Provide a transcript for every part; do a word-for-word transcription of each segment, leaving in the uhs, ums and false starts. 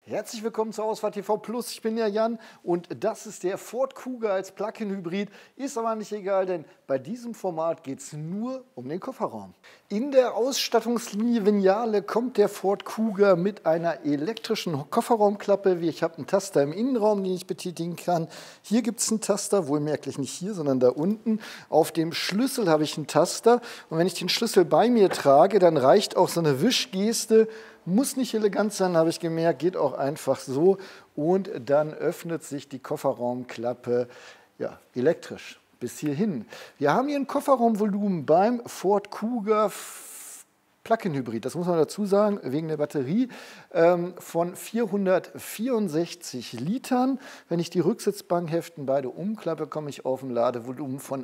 Herzlich willkommen zur Ausfahrt T V Plus. Ich bin der Jan und das ist der Ford Kuga als Plug-in-Hybrid. Ist aber nicht egal, denn bei diesem Format geht es nur um den Kofferraum. In der Ausstattungslinie Vignale kommt der Ford Kuga mit einer elektrischen Kofferraumklappe. Ich habe einen Taster im Innenraum, den ich betätigen kann. Hier gibt es einen Taster, wohlmerklich nicht hier, sondern da unten. Auf dem Schlüssel habe ich einen Taster und wenn ich den Schlüssel bei mir trage, dann reicht auch so eine Wischgeste. Muss nicht elegant sein, habe ich gemerkt, geht auch einfach so. Und dann öffnet sich die Kofferraumklappe ja, elektrisch bis hierhin. Wir haben hier ein Kofferraumvolumen beim Ford Kuga Plug-in-Hybrid, das muss man dazu sagen, wegen der Batterie, ähm, von vierhundertvierundsechzig Litern. Wenn ich die Rücksitzbankheften beide umklappe, komme ich auf ein Ladevolumen von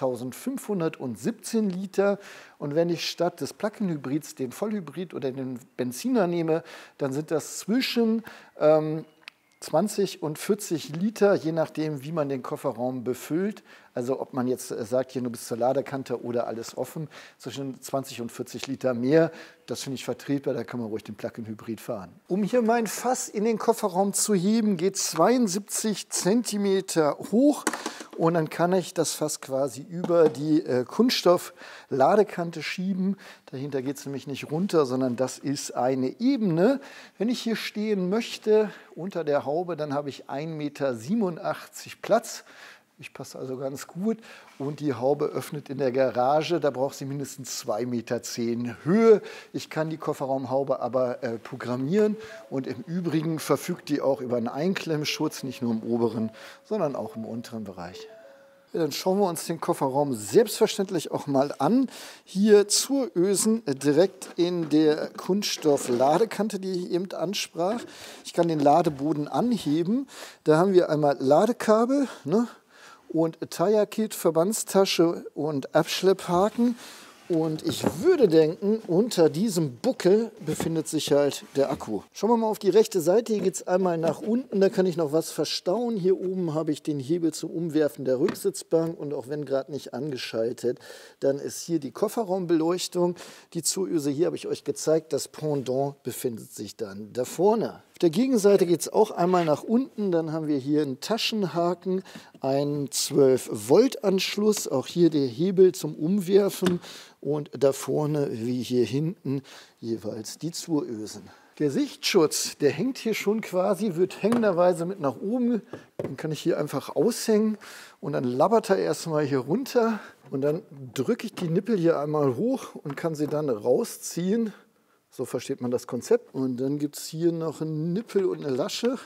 eintausendfünfhundertsiebzehn Liter. Und wenn ich statt des Plug-in-Hybrids den Vollhybrid oder den Benziner nehme, dann sind das zwischen ähm, zwanzig und vierzig Liter, je nachdem, wie man den Kofferraum befüllt. Also ob man jetzt sagt, hier nur bis zur Ladekante oder alles offen, zwischen zwanzig und vierzig Liter mehr. Das finde ich vertretbar, da kann man ruhig den Plug-in-Hybrid fahren. Um hier mein Fass in den Kofferraum zu heben, geht zweiundsiebzig Zentimeter hoch. Und dann kann ich das Fass quasi über die äh, Kunststoff-Ladekante schieben. Dahinter geht es nämlich nicht runter, sondern das ist eine Ebene. Wenn ich hier stehen möchte unter der Haube, dann habe ich ein Meter siebenundachtzig Platz. Ich passe also ganz gut. Und die Haube öffnet in der Garage. Da braucht sie mindestens zwei Meter zehn Höhe. Ich kann die Kofferraumhaube aber äh, programmieren. Und im Übrigen verfügt die auch über einen Einklemmschutz, nicht nur im oberen, sondern auch im unteren Bereich. Ja, dann schauen wir uns den Kofferraum selbstverständlich auch mal an. Hier zur Ösen direkt in der Kunststoff-Ladekante, die ich eben ansprach. Ich kann den Ladeboden anheben. Da haben wir einmal Ladekabel, ne? Und Tire-Kit, Verbandstasche und Abschlepphaken. Und ich würde denken, unter diesem Buckel befindet sich halt der Akku. Schauen wir mal auf die rechte Seite. Hier geht es einmal nach unten, da kann ich noch was verstauen. Hier oben habe ich den Hebel zum Umwerfen der Rücksitzbank und auch wenn gerade nicht angeschaltet, dann ist hier die Kofferraumbeleuchtung. Die Zuöse hier habe ich euch gezeigt, das Pendant befindet sich dann da vorne. Auf der Gegenseite geht es auch einmal nach unten, dann haben wir hier einen Taschenhaken, einen zwölf Volt Anschluss, auch hier der Hebel zum Umwerfen und da vorne wie hier hinten jeweils die Zuösen. Der Sichtschutz, der hängt hier schon quasi, wird hängenderweise mit nach oben, den kann ich hier einfach aushängen und dann labbert er erstmal hier runter und dann drücke ich die Nippel hier einmal hoch und kann sie dann rausziehen. So versteht man das Konzept. Und dann gibt es hier noch einen Nippel und eine Lasche.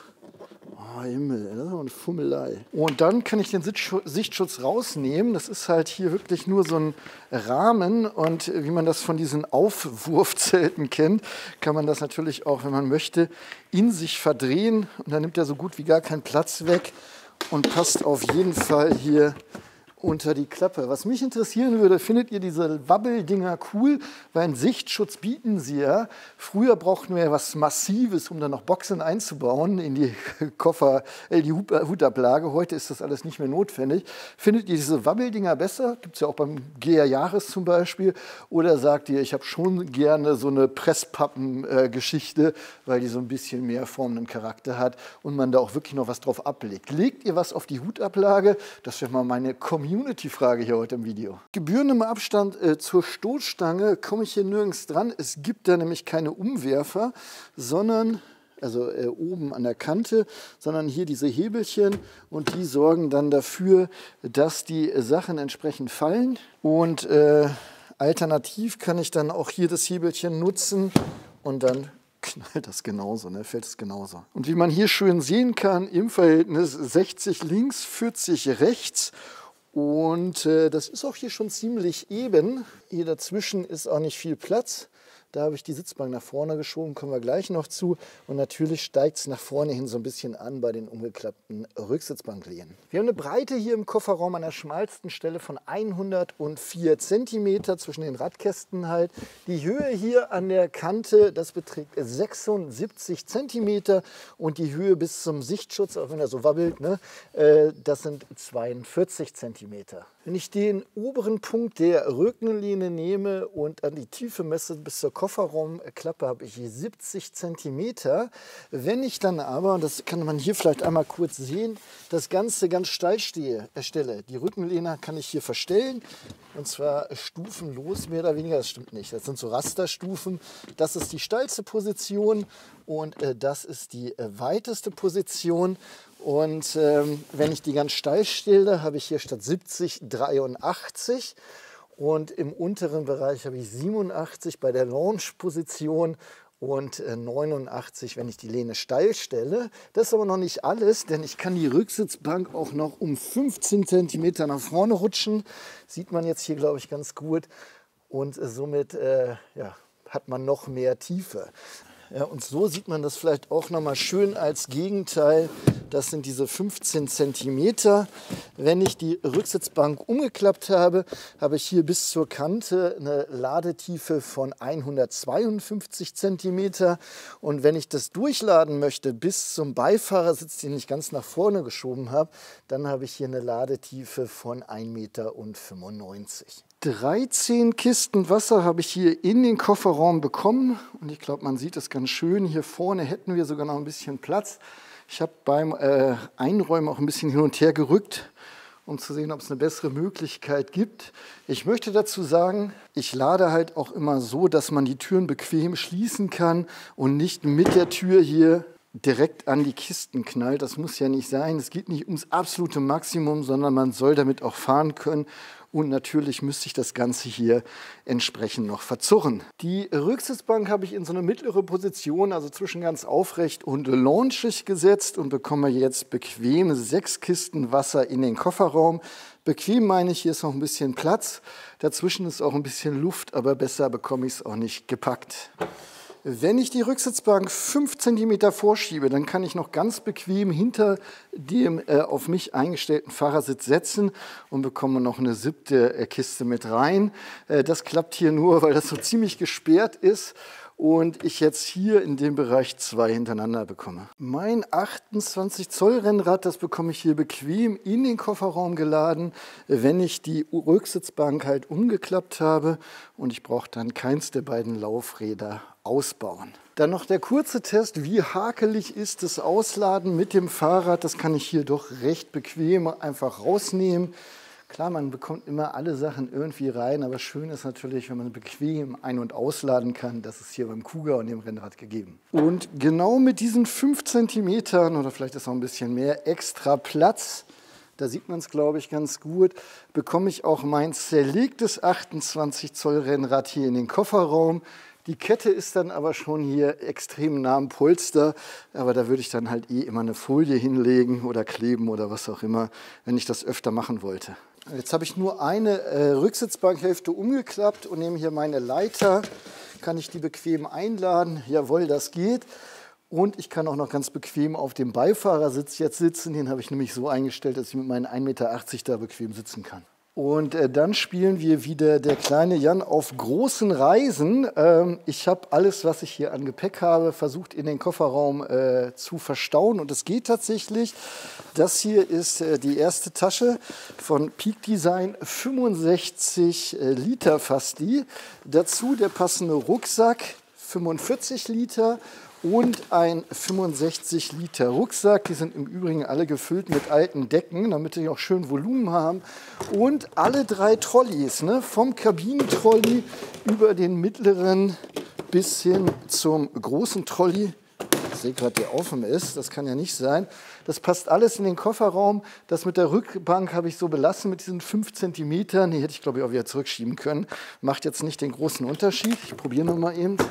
Oh Himmel, das ist eine Fummelei. Und dann kann ich den Sichtschutz rausnehmen. Das ist halt hier wirklich nur so ein Rahmen. Und wie man das von diesen Aufwurfzelten kennt, kann man das natürlich auch, wenn man möchte, in sich verdrehen. Und dann nimmt er so gut wie gar keinen Platz weg und passt auf jeden Fall hier unter die Klappe. Was mich interessieren würde, findet ihr diese Wabbeldinger cool? Weil einen Sichtschutz bieten sie ja. Früher brauchten wir ja was Massives, um dann noch Boxen einzubauen in die Koffer, äh, die Hutablage. Heute ist das alles nicht mehr notwendig. Findet ihr diese Wabbeldinger besser? Gibt es ja auch beim G R Jahres zum Beispiel. Oder sagt ihr, ich habe schon gerne so eine Presspappen-Geschichte, äh, weil die so ein bisschen mehr formenden Charakter hat und man da auch wirklich noch was drauf ablegt. Legt ihr was auf die Hutablage? Das wäre mal meine Community. Community-Frage hier heute im Video. Gebührendem Abstand äh, zur Stoßstange komme ich hier nirgends dran. Es gibt da nämlich keine Umwerfer, sondern, also äh, oben an der Kante, sondern hier diese Hebelchen und die sorgen dann dafür, dass die Sachen entsprechend fallen. Und äh, alternativ kann ich dann auch hier das Hebelchen nutzen und dann knallt das genauso, ne? Fällt es genauso. Und wie man hier schön sehen kann, im Verhältnis sechzig links, vierzig rechts. Und äh, das ist auch hier schon ziemlich eben. Hier dazwischen ist auch nicht viel Platz. Da habe ich die Sitzbank nach vorne geschoben, kommen wir gleich noch zu. Und natürlich steigt es nach vorne hin so ein bisschen an bei den umgeklappten Rücksitzbanklehnen. Wir haben eine Breite hier im Kofferraum an der schmalsten Stelle von hundertvier Zentimeter zwischen den Radkästen halt. Die Höhe hier an der Kante, das beträgt sechsundsiebzig Zentimeter. Und die Höhe bis zum Sichtschutz, auch wenn er so wabbelt, ne, äh, das sind zweiundvierzig Zentimeter. Wenn ich den oberen Punkt der Rückenlehne nehme und an die Tiefe messe bis zur Kofferraumklappe, habe ich hier siebzig Zentimeter. Wenn ich dann aber, und das kann man hier vielleicht einmal kurz sehen, das Ganze ganz steil stehe, erstelle, die Rückenlehne kann ich hier verstellen, und zwar stufenlos, mehr oder weniger, das stimmt nicht, das sind so Rasterstufen. Das ist die steilste Position und äh, das ist die äh, weiteste Position. Und ähm, wenn ich die ganz steil stelle, habe ich hier statt siebzig dreiundachtzig und im unteren Bereich habe ich siebenundachtzig bei der Launch-Position und äh, neunundachtzig, wenn ich die Lehne steil stelle. Das ist aber noch nicht alles, denn ich kann die Rücksitzbank auch noch um fünfzehn Zentimeter nach vorne rutschen. Sieht man jetzt hier, glaube ich, ganz gut. Und äh, somit äh, ja, hat man noch mehr Tiefe. Ja, und so sieht man das vielleicht auch noch mal schön als Gegenteil. Das sind diese fünfzehn Zentimeter. Wenn ich die Rücksitzbank umgeklappt habe, habe ich hier bis zur Kante eine Ladetiefe von hundertzweiundfünfzig Zentimeter. Und wenn ich das durchladen möchte bis zum Beifahrersitz, den ich ganz nach vorne geschoben habe, dann habe ich hier eine Ladetiefe von ein Meter fünfundneunzig. dreizehn Kisten Wasser habe ich hier in den Kofferraum bekommen und ich glaube, man sieht es ganz schön. Hier vorne hätten wir sogar noch ein bisschen Platz. Ich habe beim äh, Einräumen auch ein bisschen hin und her gerückt, um zu sehen, ob es eine bessere Möglichkeit gibt. Ich möchte dazu sagen, ich lade halt auch immer so, dass man die Türen bequem schließen kann und nicht mit der Tür hier direkt an die Kisten knallt. Das muss ja nicht sein. Es geht nicht ums absolute Maximum, sondern man soll damit auch fahren können. Und natürlich müsste ich das Ganze hier entsprechend noch verzurren. Die Rücksitzbank habe ich in so eine mittlere Position, also zwischen ganz aufrecht und launchig gesetzt und bekomme jetzt bequem sechs Kisten Wasser in den Kofferraum. Bequem meine ich, hier ist noch ein bisschen Platz. Dazwischen ist auch ein bisschen Luft, aber besser bekomme ich es auch nicht gepackt. Wenn ich die Rücksitzbank fünf Zentimeter vorschiebe, dann kann ich noch ganz bequem hinter dem äh, auf mich eingestellten Fahrersitz setzen und bekomme noch eine siebte äh, Kiste mit rein. Äh, das klappt hier nur, weil das so ziemlich gesperrt ist und ich jetzt hier in dem Bereich zwei hintereinander bekomme. Mein achtundzwanzig Zoll Rennrad, das bekomme ich hier bequem in den Kofferraum geladen, wenn ich die Rücksitzbank halt umgeklappt habe und ich brauche dann keins der beiden Laufräder ausbauen. Dann noch der kurze Test, wie hakelig ist das Ausladen mit dem Fahrrad. Das kann ich hier doch recht bequem einfach rausnehmen. Klar, man bekommt immer alle Sachen irgendwie rein, aber schön ist natürlich, wenn man bequem ein- und ausladen kann. Das ist hier beim Kuga und dem Rennrad gegeben. Und genau mit diesen fünf Zentimetern oder vielleicht ist auch ein bisschen mehr extra Platz, da sieht man es, glaube ich, ganz gut, bekomme ich auch mein zerlegtes achtundzwanzig Zoll Rennrad hier in den Kofferraum. Die Kette ist dann aber schon hier extrem nah am Polster, aber da würde ich dann halt eh immer eine Folie hinlegen oder kleben oder was auch immer, wenn ich das öfter machen wollte. Jetzt habe ich nur eine äh, Rücksitzbankhälfte umgeklappt und nehme hier meine Leiter, kann ich die bequem einladen, jawohl, das geht. Und ich kann auch noch ganz bequem auf dem Beifahrersitz jetzt sitzen, den habe ich nämlich so eingestellt, dass ich mit meinen ein Meter achtzig da bequem sitzen kann. Und äh, dann spielen wir wieder der kleine Jan auf großen Reisen. Ähm, ich habe alles, was ich hier an Gepäck habe, versucht in den Kofferraum äh, zu verstauen. Und es geht tatsächlich. Das hier ist äh, die erste Tasche von Peak Design, fünfundsechzig äh, Liter fast die. Dazu der passende Rucksack, fünfundvierzig Liter. Und ein fünfundsechzig Liter Rucksack. Die sind im Übrigen alle gefüllt mit alten Decken, damit die auch schön Volumen haben. Und alle drei Trolleys, ne, vom Kabinentrolley über den mittleren bis hin zum großen Trolley. Ich sehe gerade, der offen ist, das kann ja nicht sein. Das passt alles in den Kofferraum. Das mit der Rückbank habe ich so belassen mit diesen fünf Zentimetern. Die hätte ich, glaube ich, auch wieder zurückschieben können. Macht jetzt nicht den großen Unterschied. Ich probiere noch mal eben.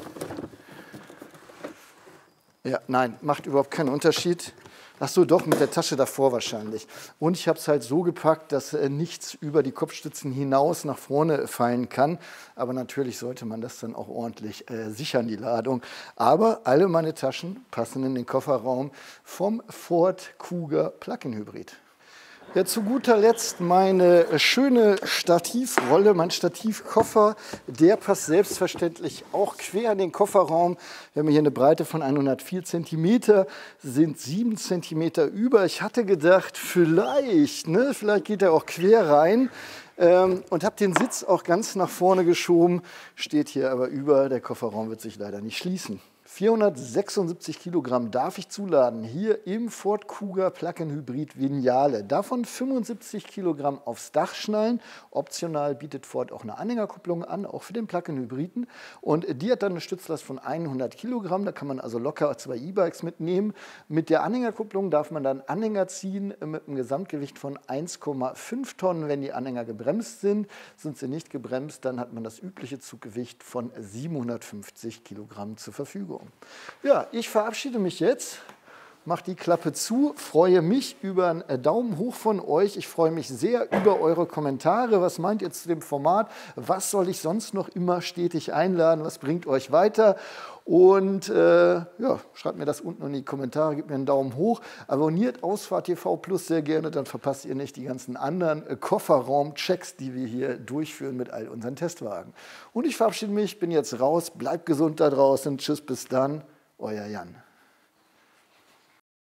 Ja, nein, macht überhaupt keinen Unterschied. Ach so, doch, mit der Tasche davor wahrscheinlich. Und ich habe es halt so gepackt, dass äh, nichts über die Kopfstützen hinaus nach vorne fallen kann. Aber natürlich sollte man das dann auch ordentlich äh, sichern, die Ladung. Aber alle meine Taschen passen in den Kofferraum vom Ford Kuga Plug-in Hybrid. Ja, zu guter Letzt meine schöne Stativrolle, mein Stativkoffer. Der passt selbstverständlich auch quer in den Kofferraum. Wir haben hier eine Breite von hundertvier Zentimeter, sind sieben Zentimeter über. Ich hatte gedacht, vielleicht, ne, vielleicht geht er auch quer rein. Ähm, und habe den Sitz auch ganz nach vorne geschoben, steht hier aber über. Der Kofferraum wird sich leider nicht schließen. vierhundertsechsundsiebzig Kilogramm darf ich zuladen, hier im Ford Kuga Plug-in Hybrid Vignale. Davon fünfundsiebzig Kilogramm aufs Dach schnallen. Optional bietet Ford auch eine Anhängerkupplung an, auch für den Plug-in Hybriden. Und die hat dann eine Stützlast von hundert Kilogramm, da kann man also locker zwei E-Bikes mitnehmen. Mit der Anhängerkupplung darf man dann Anhänger ziehen mit einem Gesamtgewicht von eins Komma fünf Tonnen, wenn die Anhänger gebremst sind. Sind sie nicht gebremst, dann hat man das übliche Zuggewicht von siebenhundertfünfzig Kilogramm zur Verfügung. Ja, ich verabschiede mich jetzt, mache die Klappe zu, freue mich über einen Daumen hoch von euch. Ich freue mich sehr über eure Kommentare. Was meint ihr zu dem Format? Was soll ich sonst noch immer stetig einladen? Was bringt euch weiter? Und äh, ja, schreibt mir das unten in die Kommentare, gebt mir einen Daumen hoch. Abonniert Ausfahrt T V Plus sehr gerne, dann verpasst ihr nicht die ganzen anderen äh, Kofferraum-Checks, die wir hier durchführen mit all unseren Testwagen. Und ich verabschiede mich, bin jetzt raus. Bleibt gesund da draußen. Tschüss, bis dann. Euer Jan.